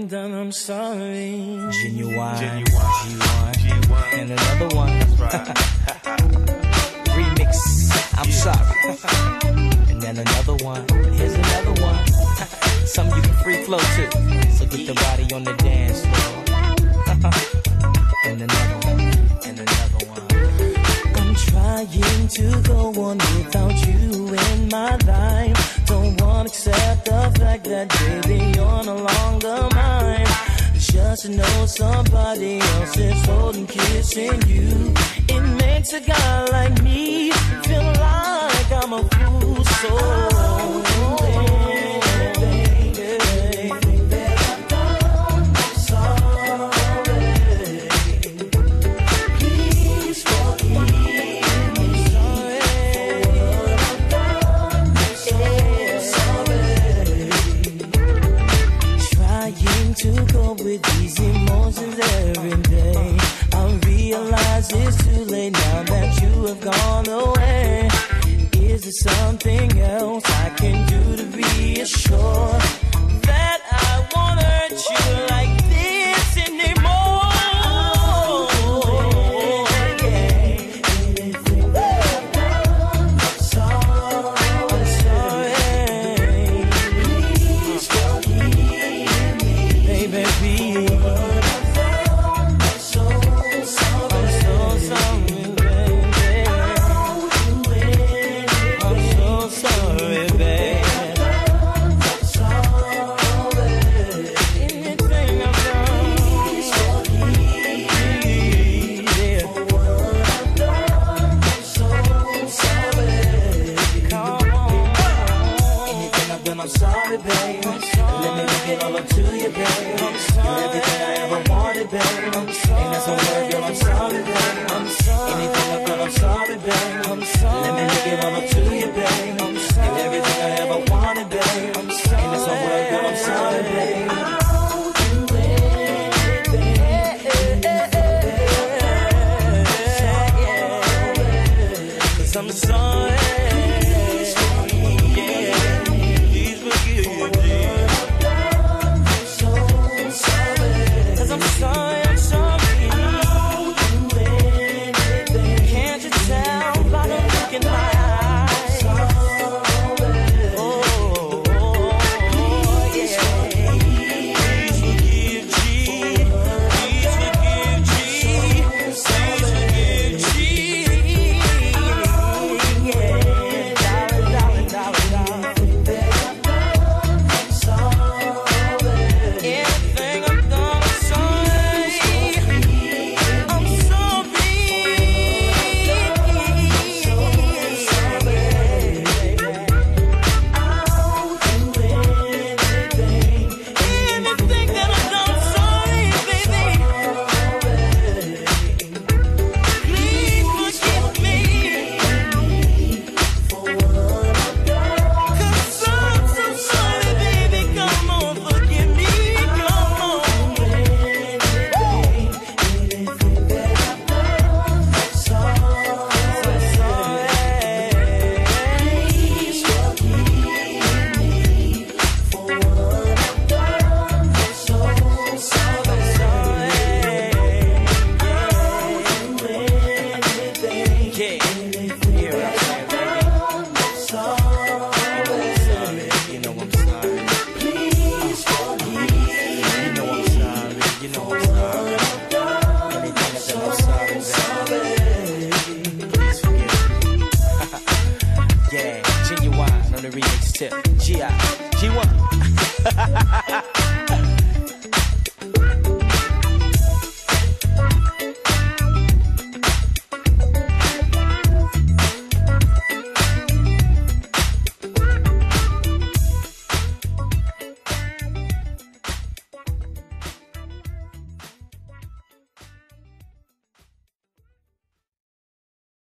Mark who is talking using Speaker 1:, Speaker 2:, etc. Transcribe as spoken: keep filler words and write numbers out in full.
Speaker 1: I'm done, I'm sorry.
Speaker 2: Genuine,
Speaker 3: Genuine,
Speaker 2: G one, and another one.
Speaker 3: That's right.
Speaker 2: Remix, I'm sorry. And then another one. Here's another one. Some you can free flow to. So get the body on the dance floor. And another one. And another one.
Speaker 1: I'm trying to go on without you in my life. Don't wanna accept the fact that baby you're no longer mine. Just to know somebody else is holding, kissing you. It makes a guy like me feel like I'm a fool. So to go with these emotions every day. I realize it's too late now that you have gone away. Is there something else I can do to reassure that I won't hurt you like this anymore? I'm sorry, babe. Let me make it all up to you, babe. You're everything I ever wanted, babe. Ain't that some word, girl? I'm sorry, babe. Anything I've done, I'm sorry, babe. Let me make it all up to you, babe. You're everything I ever wanted, babe. Ain't that some word, girl? I'm sorry, babe. I'm sorry. I'm sorry, I'm sorry. Can't you tell by the look in my eyes? Oh, oh, oh yeah. Please forgive G. Please forgive G. Please forgive G. Yeah, darling, darling, darling, darling. Anything I'm done. Genuine on the remix tip. G I G one.